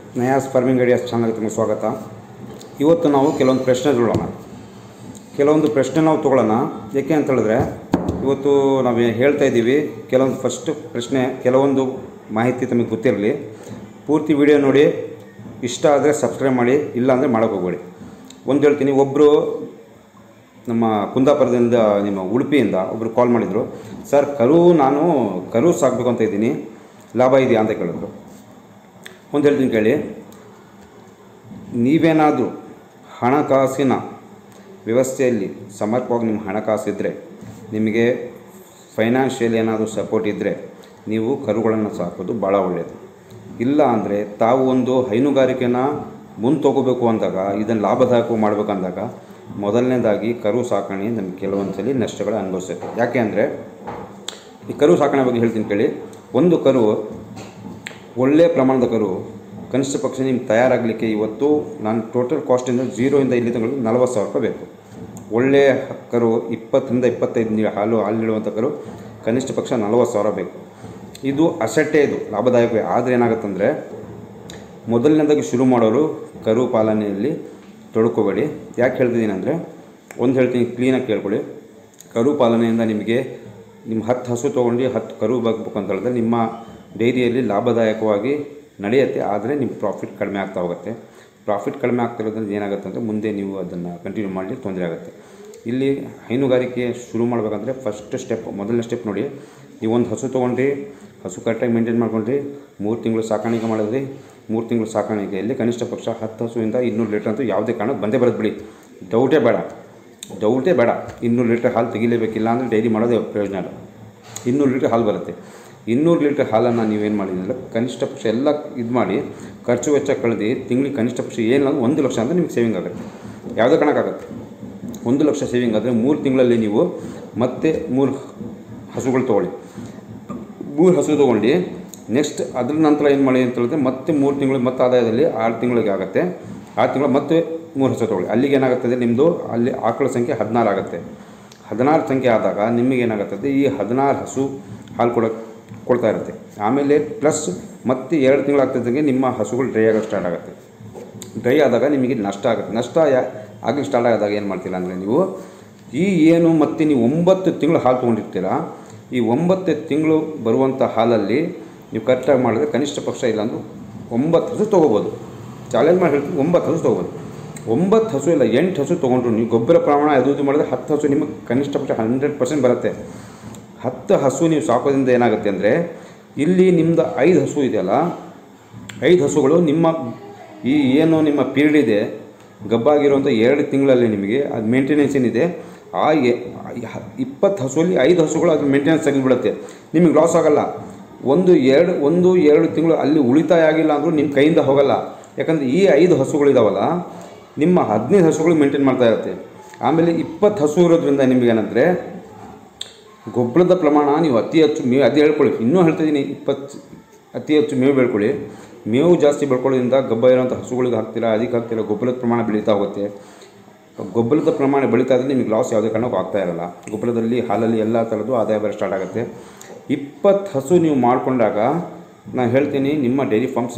Nayaz farming ideas ಚಾನಲ್ಗೆ ತಮಗೆ ಸ್ವಾಗತ. ಇವತ್ತು ನಾವು ಕೆಲವೊಂದು ಪ್ರಶ್ನೆ ನಾವು ತೊಗೊಳ್ಳೋಣ. ಏಕೆ ಅಂತ ಹೇಳಿದ್ರೆ ಇವತ್ತು ನಾವು ಹೇಳ್ತಾ ಇದ್ದೀವಿ ಕೆಲವೊಂದು ಫಸ್ಟ್ ಪ್ರಶ್ನೆ, ಕೆಲವೊಂದು ಮಾಹಿತಿ ತಮಗೆ ಗೊತ್ತಿರಲಿ. ಪೂರ್ತಿ ವಿಡಿಯೋ ನೋಡಿ, ಇಷ್ಟ ಆದರೆ ಸಬ್ಸ್ಕ್ರೈಬ್ ಮಾಡಿ, ಇಲ್ಲ ಅಂದರೆ ಮಾಡೋಕ್ಕೆ ಹೋಗಬೇಡಿ. ಒಂದು ಹೇಳ್ತೀನಿ, ಒಬ್ಬರು ನಮ್ಮ ಕುಂದಾಪುರದಿಂದ, ನಿಮ್ಮ ಉಡುಪಿಯಿಂದ ಒಬ್ಬರು ಕಾಲ್ ಮಾಡಿದರು. ಸರ್, ನಾನು ಕರು ಸಾಕಬೇಕು ಅಂತ ಇದ್ದೀನಿ, ಲಾಭ ಇದೆಯಾ ಅಂತ ಕೇಳಿದ್ರು. ಒಂದು ಹೇಳ್ತೀನಿ ಕೇಳಿ, ನೀವೇನಾದರೂ ಹಣಕಾಸಿನ ವ್ಯವಸ್ಥೆಯಲ್ಲಿ ಸಮರ್ಪಕವಾಗಿ ನಿಮ್ಮ ಹಣಕಾಸಿದ್ದರೆ, ನಿಮಗೆ ಫೈನಾನ್ಷಿಯಲ್ ಏನಾದರೂ ಸಪೋರ್ಟ್ ಇದ್ದರೆ ನೀವು ಕರುಗಳನ್ನು ಸಾಕೋದು ಭಾಳ ಒಳ್ಳೆಯದು. ಇಲ್ಲ ಅಂದರೆ ತಾವು ಒಂದು ಹೈನುಗಾರಿಕೆನ ಮುಂದೆ ತೊಗೋಬೇಕು ಅಂದಾಗ, ಇದನ್ನು ಲಾಭದಾಯಕ ಮಾಡಬೇಕಂದಾಗ ಮೊದಲನೇದಾಗಿ ಕರು ಸಾಕಣೆ ನಮಗೆ ಕೆಲವೊಂದು ಸಲ ನಷ್ಟಗಳು ಅನುಭವಿಸುತ್ತೆ. ಯಾಕೆ ಅಂದರೆ ಈ ಕರು ಸಾಕಣೆ ಬಗ್ಗೆ ಹೇಳ್ತೀನಿ ಕೇಳಿ. ಒಂದು ಕರು, ಒಳ್ಳೆಯ ಪ್ರಮಾಣದ ಕರು, ಕನಿಷ್ಠ ಪಕ್ಷ ನಿಮ್ಗೆ ತಯಾರಾಗಲಿಕ್ಕೆ ಇವತ್ತು ನಾನು ಟೋಟಲ್ ಕಾಸ್ಟಿಂದ 0 ಇಂದ ಇಲ್ಲಿ ತಿಂಗಳು 40,000 ರೂಪಾಯಿ ಬೇಕು. ಒಳ್ಳೆಯ ಕರು 20 ರಿಂದ 25 ಹಾಲು ನೀಡುವಂಥ ಕರು ಕನಿಷ್ಠ ಪಕ್ಷ 40,000 ಬೇಕು. ಇದು ಅಸೆಟ್ಟೇ, ಇದು ಲಾಭದಾಯಕವೇ. ಆದರೆ ಏನಾಗುತ್ತಂದರೆ, ಮೊದಲನೇದಾಗಿ ಶುರು ಮಾಡೋರು ಕರು ಪಾಲನೆಯಲ್ಲಿ ತೊಡ್ಕೋಬೇಡಿ. ಯಾಕೆ ಹೇಳ್ತಿದ್ದೀನಿ ಅಂದರೆ, ಒಂದು ಹೇಳ್ತೀನಿ, ಕ್ಲೀನಾಗಿ ಕೇಳ್ಕೊಳ್ಳಿ. ಕರು ಪಾಲನೆಯಿಂದ ನಿಮಗೆ ನಿಮ್ಮ 10 ಹಸು ತೊಗೊಂಡು 10 ಕರು ಬಾಗಬೇಕು ಅಂತ ಹೇಳಿದ್ರೆ ನಿಮ್ಮ ಡೈರಿಯಲ್ಲಿ ಲಾಭದಾಯಕವಾಗಿ ನಡೆಯುತ್ತೆ. ಆದರೆ ನಿಮ್ಮ ಪ್ರಾಫಿಟ್ ಕಡಿಮೆ ಆಗ್ತಾ ಹೋಗುತ್ತೆ. ಪ್ರಾಫಿಟ್ ಕಡಿಮೆ ಆಗ್ತಿರೋದ್ರಿಂದ ಏನಾಗುತ್ತೆ ಅಂದರೆ, ಮುಂದೆ ನೀವು ಅದನ್ನು ಕಂಟಿನ್ಯೂ ಮಾಡಲಿಕ್ಕೆ ತೊಂದರೆ ಆಗುತ್ತೆ. ಇಲ್ಲಿ ಹೈನುಗಾರಿಕೆ ಶುರು ಮಾಡಬೇಕಂದ್ರೆ ಮೊದಲನೇ ಸ್ಟೆಪ್ ನೋಡಿ. ನೀವು ಒಂದು ಹಸು ತೊಗೊಂಡ್ರಿ, ಹಸು ಕರೆಕ್ಟಾಗಿ ಮೇಂಟೈನ್ ಮಾಡ್ಕೊಂಡ್ರಿ, 3 ತಿಂಗಳು ಸಾಕಾಣಿಕೆ ಮಾಡಿದ್ರಿ. 3 ತಿಂಗಳು ಸಾಕಾಣಿಕೆಯಲ್ಲಿ ಕನಿಷ್ಠ ಪಕ್ಷ 10 ಹಸುವಿಂದ 200 ಲೀಟ್ರ್ ಅಂತೂ ಯಾವುದೇ ಕಾರಣಕ್ಕೆ ಬಂದೇ ಬರೋದು ಬಿಡಿ. ಡೌಟೇ ಬೇಡ. 200 ಲೀಟ್ರ್ ಹಾಲು ತೆಗಿಲೇಬೇಕಿಲ್ಲ ಅಂದರೆ ಡೈರಿ ಮಾಡೋದೇ ಪ್ರಯೋಜನ ಇಲ್ಲ. 200 ಲೀಟ್ರ್ ಹಾಲು ಬರುತ್ತೆ. 200 ಲೀಟ್ರ್ ಹಾಲನ್ನು ನೀವೇನು ಮಾಡಿದ್ರೆ ಕನಿಷ್ಠ ಪಕ್ಷ ಎಲ್ಲ ಇದು ಮಾಡಿ ಖರ್ಚು ವೆಚ್ಚ ಕಳೆದು ತಿಂಗಳಿಗೆ ಕನಿಷ್ಠ ಪಕ್ಷ ಏನಿಲ್ಲ 1 ಲಕ್ಷ ಅಂತ ನಿಮ್ಗೆ ಸೇವಿಂಗ್ ಆಗುತ್ತೆ. ಯಾವುದೇ ಕಾರಣಕ್ಕಾಗುತ್ತೆ. 1 ಲಕ್ಷ ಸೇವಿಂಗ್ ಆದರೆ 3 ತಿಂಗಳಲ್ಲಿ ನೀವು ಮತ್ತೆ 3 ಹಸುಗಳು ತೊಗೊಳ್ಳಿ. 3 ಹಸು ತೊಗೊಂಡು ನೆಕ್ಸ್ಟ್ ಅದ್ರ ನಂತರ ಏನು ಮಾಡಿ ಅಂತ ಹೇಳಿದ್ರೆ ಮತ್ತೆ 3 ತಿಂಗಳು ಮತ್ತೆ ಆದಾಯದಲ್ಲಿ 6 ತಿಂಗಳಿಗೆ ಆಗುತ್ತೆ. 6 ತಿಂಗಳು ಮತ್ತೆ 3 ಹಸು ತೊಗೊಳ್ಳಿ. ಅಲ್ಲಿಗೆ ಏನಾಗುತ್ತದೆ, ನಿಮ್ಮದು ಅಲ್ಲಿ ಆಕಳ ಸಂಖ್ಯೆ 16 ಆಗುತ್ತೆ. 16 ಸಂಖ್ಯೆ ಆದಾಗ ನಿಮಗೇನಾಗುತ್ತದೆ, ಈ 16 ಹಸು ಹಾಲು ಕೊಡ್ತಾ ಇರುತ್ತೆ. ಆಮೇಲೆ ಪ್ಲಸ್ ಮತ್ತೆ 2 ತಿಂಗಳು ಆಗ್ತಿದ್ದಂಗೆ ನಿಮ್ಮ ಹಸುಗಳು ಡ್ರೈ ಆಗೋಕ್ಕೆ ಸ್ಟಾರ್ಟ್ ಆಗುತ್ತೆ. ಡ್ರೈ ಆದಾಗ ನಿಮಗೆ ನಷ್ಟ ಆಗುತ್ತೆ. ನಷ್ಟ ಆಗಲಿಕ್ಕೆ ಸ್ಟಾರ್ಟ್ ಆದಾಗ ಏನು ಮಾಡ್ತೀರಾ ಅಂದರೆ, ನೀವು ಮತ್ತೆ ನೀವು 9 ತಿಂಗಳು ಹಾಲು ತೊಗೊಂಡಿರ್ತೀರ. ಈ 9 ತಿಂಗಳು ಬರುವಂಥ ಹಾಲಲ್ಲಿ ನೀವು ಕರೆಕ್ಟಾಗಿ ಮಾಡಿದ್ರೆ ಕನಿಷ್ಠ ಪಕ್ಷ ಇಲ್ಲಾಂದರೂ 9 ಹಸು ತೊಗೋಬೋದು. ಚಾಲೆಂಜ್ ಮಾಡಿ ಹೇಳ್ತೀನಿ, 9 ಹಸು ತೊಗೋಬೋದು. 9 ಹಸು ಇಲ್ಲ 8 ಹಸು ತೊಗೊಂಡ್ರು ನೀವು ಗೊಬ್ಬರ ಪ್ರಮಾಣ ಇದು ಮಾಡಿದ್ರೆ 10 ಹಸು ನಿಮಗೆ ಕನಿಷ್ಠ ಪಕ್ಷ 100% ಬರುತ್ತೆ. 10 ಹಸು ನೀವು ಸಾಕೋದ್ರಿಂದ ಏನಾಗುತ್ತೆ ಅಂದರೆ, ಇಲ್ಲಿ ನಿಮ್ಮದು 5 ಹಸು ಇದೆಯಲ್ಲ, 5 ಹಸುಗಳು ನಿಮ್ಮ ನಿಮ್ಮ ಪೀರಿಯಡ್ ಇದೆ ಗಬ್ಬಾಗಿರುವಂಥ 2 ತಿಂಗಳಲ್ಲಿ ನಿಮಗೆ ಅದು ಮೇಂಟೆನೆನ್ಸ್ ಏನಿದೆ, ಆ 20 ಹಸುವಲ್ಲಿ 5 ಹಸುಗಳು ಅದು ಮೇಂಟೆನೆನ್ಸ್ ತೆಗೆದುಬಿಡುತ್ತೆ. ನಿಮಗೆ ಲಾಸ್ ಆಗೋಲ್ಲ. 1-2 ತಿಂಗಳು ಅಲ್ಲಿ ಉಳಿತಾಯ ಆಗಿಲ್ಲ ಅಂದರೂ ನಿಮ್ಮ ಕೈಯಿಂದ ಹೋಗಲ್ಲ. ಯಾಕಂದರೆ ಈ 5 ಹಸುಗಳಿದಾವಲ್ಲ, ನಿಮ್ಮ 15 ಹಸುಗಳು ಮೇಂಟೈನ್ ಮಾಡ್ತಾ ಇರುತ್ತೆ. ಆಮೇಲೆ 20 ಹಸು ಇರೋದ್ರಿಂದ ನಿಮಗೇನಂದರೆ, ಗೊಬ್ಬರದ ಪ್ರಮಾಣ ನೀವು ಅತಿ ಹೆಚ್ಚು ಮೇವು, ಅದು ಹೇಳ್ಕೊಳ್ಳಿ, ಇನ್ನೂ ಹೇಳ್ತಾಯಿದ್ದೀನಿ, ಅತಿ ಹೆಚ್ಚು ಮೇವು ಬೆಳ್ಕೊಳ್ಳಿ. ಮೇವು ಜಾಸ್ತಿ ಬೆಳ್ಕೊಳ್ಳೋದ್ರಿಂದ ಗಬ್ಬ ಇರೋಂಥ ಹಸುಗಳಿಗೆ ಹಾಕ್ತೀರಾ, ಅದಕ್ಕೆ ಹಾಕ್ತೀರಾ, ಗೊಬ್ಬರದ ಪ್ರಮಾಣ ಬೆಳೀತಾ ಹೋಗುತ್ತೆ. ಗೊಬ್ಬರದ ಪ್ರಮಾಣ ಬೆಳೀತಾ ಇದ್ದರೆ ನಿಮಗೆ ಲಾಸ್ ಯಾವುದೇ ಕಾರಣಕ್ಕೂ ಆಗ್ತಾ ಇರಲ್ಲ. ಗೊಬ್ಬರದಲ್ಲಿ, ಹಾಲಲ್ಲಿ ಎಲ್ಲ ಥರದ್ದು ಆದಾಯ ಬರೋ ಸ್ಟಾರ್ಟ್ ಆಗುತ್ತೆ. 20 ಹಸು ನೀವು ಮಾಡಿಕೊಂಡಾಗ ನಾನು ಹೇಳ್ತೀನಿ, ನಿಮ್ಮ ಡೈರಿ ಫಾರ್ಮ್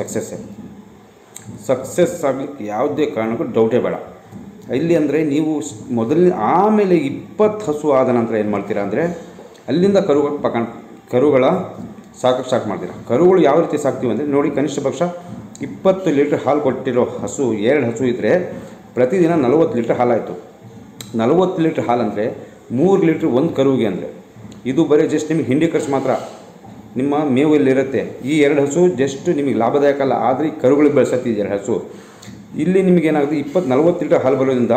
ಸಕ್ಸಸ್ ಆಗಲಿಕ್ಕೆ ಯಾವುದೇ ಕಾರಣಕ್ಕೂ ಡೌಟೇ ಬೇಡ. ಇಲ್ಲಿ ಅಂದರೆ ನೀವು ಆಮೇಲೆ 20 ಹಸು ಆದ ನಂತರ ಏನು ಮಾಡ್ತೀರಾ ಅಂದರೆ, ಅಲ್ಲಿಂದ ಕರುಗಳ ಸಾಕಕ್ಕೆ ಸ್ಟಾರ್ಟ್ ಮಾಡ್ತೀರಾ. ಕರುಗಳು ಯಾವ ರೀತಿ ಸಾಕ್ತೀವಿ ಅಂದರೆ ನೋಡಿ, ಕನಿಷ್ಠ ಪಕ್ಷ 20 ಲೀಟ್ರ್ ಹಾಲು ಕೊಟ್ಟಿರೋ ಹಸು 2 ಹಸು ಇದ್ದರೆ ಪ್ರತಿದಿನ 40 ಲೀಟ್ರ್ ಹಾಲಾಯಿತು. 40 ಲೀಟ್ರ್ ಹಾಲು ಅಂದರೆ 3 ಲೀಟ್ರ್ ಒಂದು ಕರುವಿಗೆ. ಅಂದರೆ ಇದು ಬರೀ ಜಸ್ಟ್ ನಿಮಗೆ ಹಿಂಡಿ ಖರ್ಚು ಮಾತ್ರ, ನಿಮ್ಮ ಮೇವು ಇಲ್ಲಿರುತ್ತೆ. ಈ 2 ಹಸು ಜಸ್ಟ್ ನಿಮಗೆ ಲಾಭದಾಯಕ ಅಲ್ಲ, ಆದರೆ ಈ ಕರುಗಳಿಗೆ ಬೆಳೆಸತ್ತೆ 2 ಹಸು. ಇಲ್ಲಿ ನಿಮಗೇನಾಗುತ್ತೆ, 40 ಲೀಟ್ರ್ ಹಾಲು ಬರೋದ್ರಿಂದ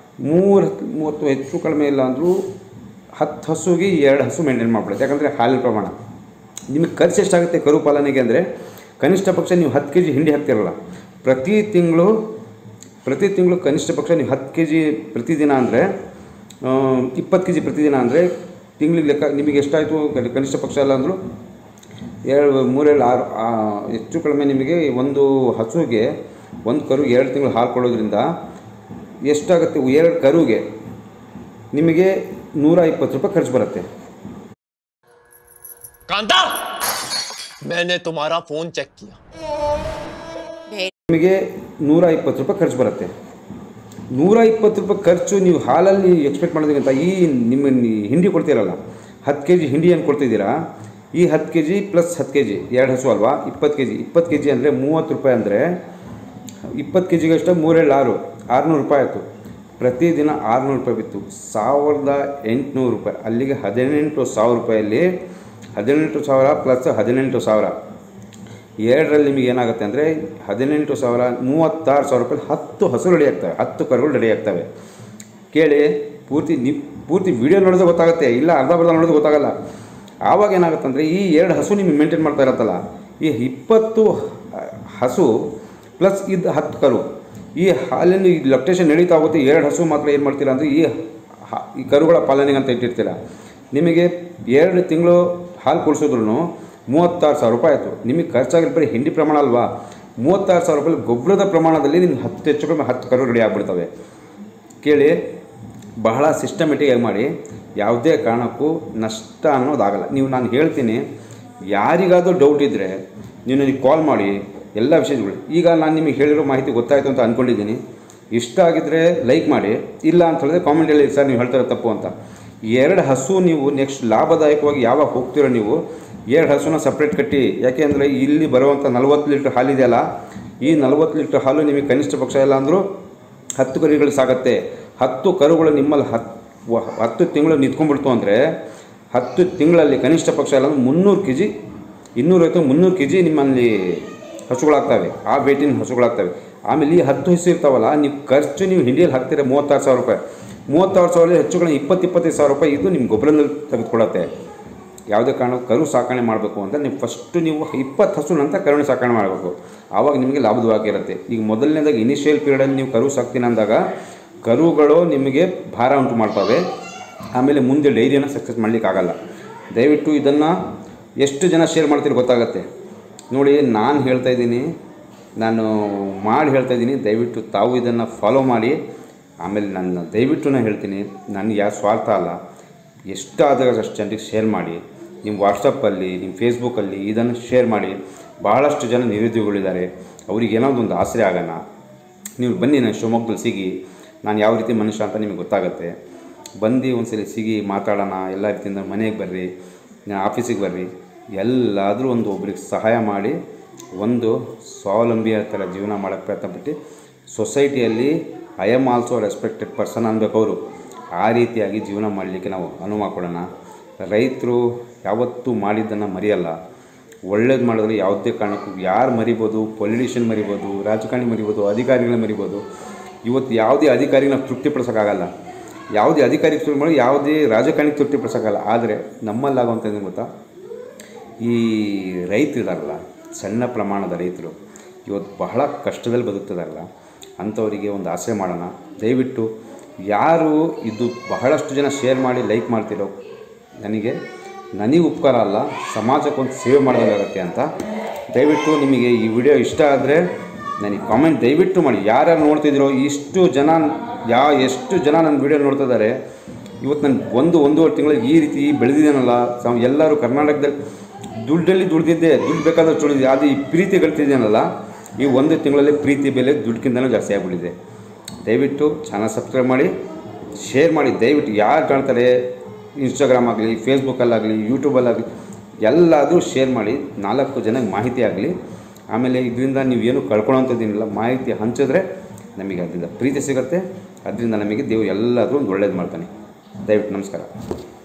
30 ಹೆಚ್ಚು ಕಡಿಮೆ ಇಲ್ಲ ಅಂದರೂ 10 ಹಸುಗೆ 2 ಹಸು ಮೇಂಟೈನ್ ಮಾಡ್ಬಿಡುತ್ತೆ. ಯಾಕಂದರೆ ಹಾಲಿನ ಪ್ರಮಾಣ ನಿಮಗೆ ಖರ್ಚು ಎಷ್ಟಾಗುತ್ತೆ ಕರು ಪಾಲನೆಗೆ ಅಂದರೆ, ಕನಿಷ್ಠ ಪಕ್ಷ ನೀವು 10 kg ಹಿಂಡಿ ಹಾಕ್ತಿರಲ್ಲ, ಪ್ರತಿ ತಿಂಗಳು ಕನಿಷ್ಠ ಪಕ್ಷ ನೀವು 10 kg ಪ್ರತಿದಿನ ಅಂದರೆ 20 kg ಪ್ರತಿದಿನ ಅಂದರೆ ತಿಂಗಳಿಗೆ ಲೆಕ್ಕ ನಿಮಗೆ ಎಷ್ಟಾಯಿತು, ಕನಿಷ್ಠ ಪಕ್ಷ ಇಲ್ಲ ಅಂದರೂ 6 ಹೆಚ್ಚು ಕಡಿಮೆ ನಿಮಗೆ ಒಂದು ಹಸುಗೆ ಒಂದು ಕರು 2 ತಿಂಗಳು ಹಾಲು ಕೊಡೋದ್ರಿಂದ ಎಷ್ಟಾಗುತ್ತೆ, 2 ಕರುಗೆ ನಿಮಗೆ 120 ರೂಪಾಯಿ ಖರ್ಚು ಬರುತ್ತೆ. कांता, मैंने तुम्हारा फोन चेक किया। ನಿಮಗೆ 120 ರೂಪಾಯಿ ಖರ್ಚು ಬರುತ್ತೆ. 120 ರೂಪಾಯಿ ಖರ್ಚು ನೀವು ಹಾಲಲ್ಲಿ ಎಕ್ಸ್ಪೆಕ್ಟ್ ಮಾಡೋದಕ್ಕಿಂತ ಈ ನಿಮ್ಮ ಹಿಂಡಿ ಕೊಡ್ತೀರಲ್ಲ, 10 kg ಹಿಂಡಿ ಏನು ಕೊಡ್ತಿದ್ದೀರಾ, ಈ 10 kg ಪ್ಲಸ್ 10 kg 2 ಹಸು ಅಲ್ವಾ, 20 kg ಅಂದರೆ 30 ರೂಪಾಯಿ. ಅಂದರೆ 20 kg ಅಷ್ಟು 3 7 600 ರೂಪಾಯಿ ಆಯಿತು. ಪ್ರತಿದಿನ 600 ರೂಪಾಯಿ ಬಿತ್ತು, 1800 ರೂಪಾಯಿ. ಅಲ್ಲಿಗೆ 18,000 ರೂಪಾಯಲ್ಲಿ 18,000 ಪ್ಲಸ್ 18,000 ಎರಡರಲ್ಲಿ ನಿಮಗೆ ಏನಾಗುತ್ತೆ ಅಂದರೆ 18,000 36,000 ರೂಪಾಯಿ 10 ಹಸು ರೆಡಿ ಆಗ್ತವೆ, 10 ಕರುಗಳು ರೆಡಿ ಆಗ್ತವೆ. ಕೇಳಿ, ಪೂರ್ತಿ ವಿಡಿಯೋ ನೋಡೋದು ಗೊತ್ತಾಗುತ್ತೆ, ಇಲ್ಲ ಅರ್ಧ ನೋಡೋದು ಗೊತ್ತಾಗಲ್ಲ. ಆವಾಗ ಏನಾಗುತ್ತೆ ಅಂದರೆ ಈ 2 ಹಸು ನಿಮಗೆ ಮೇಂಟೈನ್ ಮಾಡ್ತಾ ಇರತ್ತಲ್ಲ, ಈ 20 ಹಸು ಪ್ಲಸ್ ಇದು 10 ಕರು, ಈ ಹಾಲಿನ ಈ ಲಕ್ಟೇಷನ್ ನಡೀತಾ ಹೋಗುತ್ತೆ. 2 ಹಸು ಮಾತ್ರ ಏನು ಮಾಡ್ತೀರಾ ಅಂದರೆ ಈ ಕರುಗಳ ಪಾಲನೆಗೆ ಅಂತ ಇಟ್ಟಿರ್ತೀರ. ನಿಮಗೆ 2 ತಿಂಗಳು ಹಾಲು ಕುಡಿಸಿದ್ರು 36,000 ರೂಪಾಯಿ ಆಯಿತು. ನಿಮಗೆ ಖರ್ಚಾಗಿರೋ ಬರೀ ಹಿಂಡಿ ಪ್ರಮಾಣ ಅಲ್ವಾ, 36,000 ರೂಪಾಯಿ ಗೊಬ್ಬರದ ಪ್ರಮಾಣದಲ್ಲಿ ನಿಮ್ಮ 10 ಹೆಚ್ಚು ಕಡಿಮೆ 10 ಕರು ರೆಡಿ ಆಗಿಬಿಡ್ತವೆ. ಕೇಳಿ, ಬಹಳ ಸಿಸ್ಟಮೆಟಿಕ್ಕಾಗಿ ಮಾಡಿ, ಯಾವುದೇ ಕಾರಣಕ್ಕೂ ನಷ್ಟ ಅನ್ನೋದಾಗಲ್ಲ. ನಾನು ಹೇಳ್ತೀನಿ, ಯಾರಿಗಾದರೂ ಡೌಟ್ ಇದ್ದರೆ ನೀವು ನನಗೆ ಕಾಲ್ ಮಾಡಿ ಎಲ್ಲ ವಿಷಯಗಳು. ಈಗ ನಾನು ನಿಮಗೆ ಹೇಳಿರೋ ಮಾಹಿತಿ ಗೊತ್ತಾಯಿತು ಅಂತ ಅಂದ್ಕೊಂಡಿದ್ದೀನಿ. ಇಷ್ಟ ಆಗಿದ್ದರೆ ಲೈಕ್ ಮಾಡಿ, ಇಲ್ಲ ಅಂತ ಹೇಳಿದ್ರೆ ಕಾಮೆಂಟಲ್ಲಿ ಸರ್ ನೀವು ಹೇಳ್ತಾರೆ ತಪ್ಪು ಅಂತ. 2 ಹಸು ನೀವು ನೆಕ್ಸ್ಟ್ ಲಾಭದಾಯಕವಾಗಿ ಯಾವಾಗ ಹೋಗ್ತೀರೋ ನೀವು 2 ಹಸುನ ಸಪ್ರೇಟ್ ಕಟ್ಟಿ. ಯಾಕೆ ಅಂದರೆ ಇಲ್ಲಿ ಬರುವಂಥ 40 ಲೀಟ್ರ್ ಹಾಲಿದೆಯಲ್ಲ, ಈ 40 ಲೀಟ್ರ್ ಹಾಲು ನಿಮಗೆ ಕನಿಷ್ಠ ಪಕ್ಷ ಇಲ್ಲ ಅಂದರೂ 10 ಕರುಗಳು ಸಾಗುತ್ತೆ. 10 ಕರುಗಳು ನಿಮ್ಮಲ್ಲಿ 10 ತಿಂಗಳು ನಿಂತ್ಕೊಂಡ್ಬಿಡ್ತು ಅಂದರೆ 10 ತಿಂಗಳಲ್ಲಿ ಕನಿಷ್ಠ ಪಕ್ಷ ಇಲ್ಲ ಅಂದ್ರೆ 300 kg 250-300 kg ನಿಮ್ಮಲ್ಲಿ ಹಸುಗಳಾಗ್ತವೆ, ಆ ವೇಟಿನ ಹಸುಗಳಾಗ್ತವೆ. ಆಮೇಲೆ ಈ 10 ಹಸು ಇರ್ತಾವಲ್ಲ, ನೀವು ಖರ್ಚು ನೀವು ಹಿಂಡಿಯಲ್ಲಿ ಹಾಕ್ತೀರ 36,000 ರೂಪಾಯಿ. 36,000 ಹೆಚ್ಚುಗಳು 20-25,000 ರೂಪಾಯಿ ಇದು ನಿಮ್ಮ ಗೊಬ್ಬರದಲ್ಲಿ ತೆಗೆದುಕೊಳ್ಳುತ್ತೆ. ಯಾವುದೇ ಕಾರಣಕ್ಕೂ ಕರು ಸಾಕಣೆ ಮಾಡಬೇಕು ಅಂದರೆ ನೀವು ಫಸ್ಟು ನೀವು 20 ಹಸು ನಂತರ ಕರುಣೆ ಸಾಕಣೆ ಮಾಡಬೇಕು. ಆವಾಗ ನಿಮಗೆ ಲಾಭದಾಯಕವಾಗಿರುತ್ತೆ. ಈಗ ಮೊದಲನೇದಾಗಿ ಇನಿಷಿಯಲ್ ಪೀರಿಯಡಲ್ಲಿ ನೀವು ಕರು ಸಾಕ್ತೀನಿ ಅಂದಾಗ ಕರುಗಳು ನಿಮಗೆ ಭಾರ ಉಂಟು ಮಾಡ್ತವೆ. ಆಮೇಲೆ ಮುಂದೆ ಡೈರಿಯನ್ನು ಸಕ್ಸಸ್ ಮಾಡಲಿಕ್ಕಾಗಲ್ಲ. ದಯವಿಟ್ಟು ಇದನ್ನು ಎಷ್ಟು ಜನ ಶೇರ್ ಮಾಡ್ತೀರಿ ಗೊತ್ತಾಗುತ್ತೆ. ನೋಡಿ, ನಾನು ಹೇಳ್ತಾಯಿದ್ದೀನಿ, ನಾನು ಮಾಡಿ ಹೇಳ್ತಾಯಿದ್ದೀನಿ, ದಯವಿಟ್ಟು ತಾವು ಇದನ್ನು ಫಾಲೋ ಮಾಡಿ. ಆಮೇಲೆ ನಾನು ದಯವಿಟ್ಟು ಹೇಳ್ತೀನಿ, ನನಗೆ ಯಾವ ಸ್ವಾರ್ಥ ಅಲ್ಲ, ಎಷ್ಟಾದಾಗ ಅಷ್ಟು ಜನರಿಗೆ ಶೇರ್ ಮಾಡಿ. ನಿಮ್ಮ ವಾಟ್ಸಪ್ಪಲ್ಲಿ, ನಿಮ್ಮ ಫೇಸ್ಬುಕ್ಕಲ್ಲಿ ಇದನ್ನು ಶೇರ್ ಮಾಡಿ. ಭಾಳಷ್ಟು ಜನ ನಿರುದ್ಯೋಗಿಗಳಿದ್ದಾರೆ, ಅವ್ರಿಗೆ ಏನಾದೊಂದು ಆಸರೆ ಆಗೋಣ. ನೀವು ಬನ್ನಿ, ನಾನು ಶಿವಮೊಗ್ಗದಲ್ಲಿ ಸಿಗಿ, ನಾನು ಯಾವ ರೀತಿ ಮನುಷ್ಯ ಅಂತ ನಿಮಗೆ ಗೊತ್ತಾಗುತ್ತೆ. ಬಂದು ಒಂದ್ಸಲಿ ಸಿಗಿ ಮಾತಾಡೋಣ. ಎಲ್ಲ ರೀತಿಯಿಂದ ಮನೆಗೆ ಬರ್ರಿ, ಆಫೀಸಿಗೆ ಬರ್ರಿ, ಎಲ್ಲಾದರೂ ಒಬ್ರಿಗೆ ಸಹಾಯ ಮಾಡಿ ಒಂದು ಸ್ವಾವಲಂಬಿಯ ಥರ ಜೀವನ ಮಾಡೋಕ್ಕೆ ಪ್ರಯತ್ನಪಟ್ಟು ಸೊಸೈಟಿಯಲ್ಲಿ I am also respected person ಅನ್ಬೇಕು ಅವರು. ಆ ರೀತಿಯಾಗಿ ಜೀವನ ಮಾಡಲಿಕ್ಕೆ ನಾವು ಅನುವು ಕೊಡೋಣ. ರೈತರು ಯಾವತ್ತೂ ಮಾಡಿದ್ದನ್ನು ಮರೆಯಲ್ಲ. ಒಳ್ಳೇದು ಮಾಡಿದ್ರೆ ಯಾವುದೇ ಕಾರಣಕ್ಕೂ ಯಾರು ಮರಿಬೋದು, ಪೊಲಿಟಿಷಿಯನ್ ಮರಿಬೋದು, ರಾಜಕಾರಣಿ ಮರಿಬೋದು, ಅಧಿಕಾರಿಗಳನ್ನ ಮರಿಬೋದು. ಇವತ್ತು ಯಾವುದೇ ಅಧಿಕಾರಿಗೆ ನಾವು ತೃಪ್ತಿಪಡಿಸೋಕ್ಕಾಗಲ್ಲ, ಯಾವುದೇ ಅಧಿಕಾರಿಗೆ ಮಾಡಿ ಯಾವುದೇ ರಾಜಕಾರಣಿಗೆ ತೃಪ್ತಿಪಡಿಸೋಕ್ಕಾಗಲ್ಲ. ಆದರೆ ನಮ್ಮಲ್ಲಾಗುವಂಥದ್ದು ಗೊತ್ತಾ, ಈ ರೈತರಿದಾರಲ್ಲ, ಸಣ್ಣ ಪ್ರಮಾಣದ ರೈತರು ಇವತ್ತು ಬಹಳ ಕಷ್ಟದಲ್ಲಿ ಬದುಕ್ತಿದಾರಲ್ಲ, ಅಂಥವರಿಗೆ ಒಂದು ಆಸರೆ ಮಾಡೋಣ. ದಯವಿಟ್ಟು ಯಾರು ಇದು ಬಹಳಷ್ಟು ಜನ ಶೇರ್ ಮಾಡಿ ಲೈಕ್ ಮಾಡ್ತಿರೋ, ನನಗೆ ಉಪಕಾರ ಅಲ್ಲ, ಸಮಾಜಕ್ಕೊಂದು ಸೇವೆ ಮಾಡೋದಾಗುತ್ತೆ ಅಂತ. ದಯವಿಟ್ಟು ನಿಮಗೆ ಈ ವಿಡಿಯೋ ಇಷ್ಟ ಆದರೆ ನನಗೆ ಕಾಮೆಂಟ್ ದಯವಿಟ್ಟು ಮಾಡಿ. ಯಾರ್ಯಾರು ನೋಡ್ತಿದ್ದೀರೋ ಎಷ್ಟು ಜನ ನನ್ನ ವಿಡಿಯೋ ನೋಡ್ತಿದ್ದಾರೆ. ಇವತ್ತು ನಾನು 1-1.5 ತಿಂಗಳಲ್ಲಿ ಈ ರೀತಿ ಬೆಳೆದಿದ್ದೇನಲ್ಲ. ಎಲ್ಲರೂ ಕರ್ನಾಟಕದಲ್ಲಿ ದುಡ್ಡಲ್ಲಿ ದುಡ್ದಿದ್ದೆ, ದುಡ್ಡು ಬೇಕಾದ್ರೆ ತುಳಿದಿದೆ. ಅದು ಈ ಪ್ರೀತಿ ಗಳಿಸಿದ್ದೇನಲ್ಲ, ಈ 1 ತಿಂಗಳಲ್ಲಿ ಪ್ರೀತಿ ಬೆಲೆ ದುಡ್ಡಿಗಿಂತಲೂ ಜಾಸ್ತಿ ಆಗಿಬಿಟ್ಟಿದೆ. ದಯವಿಟ್ಟು ಚಾನಲ್ ಸಬ್ಸ್ಕ್ರೈಬ್ ಮಾಡಿ, ಶೇರ್ ಮಾಡಿ. ದಯವಿಟ್ಟು ಯಾರು ಕಾಣ್ತಾರೆ, ಇನ್ಸ್ಟಾಗ್ರಾಮ್ ಆಗಲಿ, ಫೇಸ್ಬುಕ್ಕಲ್ಲಾಗಲಿ, ಯೂಟ್ಯೂಬಲ್ಲಾಗಲಿ ಎಲ್ಲಾದರೂ ಶೇರ್ ಮಾಡಿ. 4 ಜನಕ್ಕೆ ಮಾಹಿತಿ ಆಗಲಿ. ಆಮೇಲೆ ಇದರಿಂದ ನೀವು ಏನು ಕಳ್ಕೊಳ್ಳೋಂಥದ್ದೇನಿಲ್ಲ, ಮಾಹಿತಿ ಹಂಚಿದ್ರೆ ನಮಗೆ ಅದರಿಂದ ಪ್ರೀತಿ ಸಿಗುತ್ತೆ. ಅದರಿಂದ ನಮಗೆ ದೇವರು ಎಲ್ಲಾದರೂ ಒಂದು ಒಳ್ಳೇದು ಮಾಡ್ತಾನೆ. ದಯವಿಟ್ಟು ನಮಸ್ಕಾರ.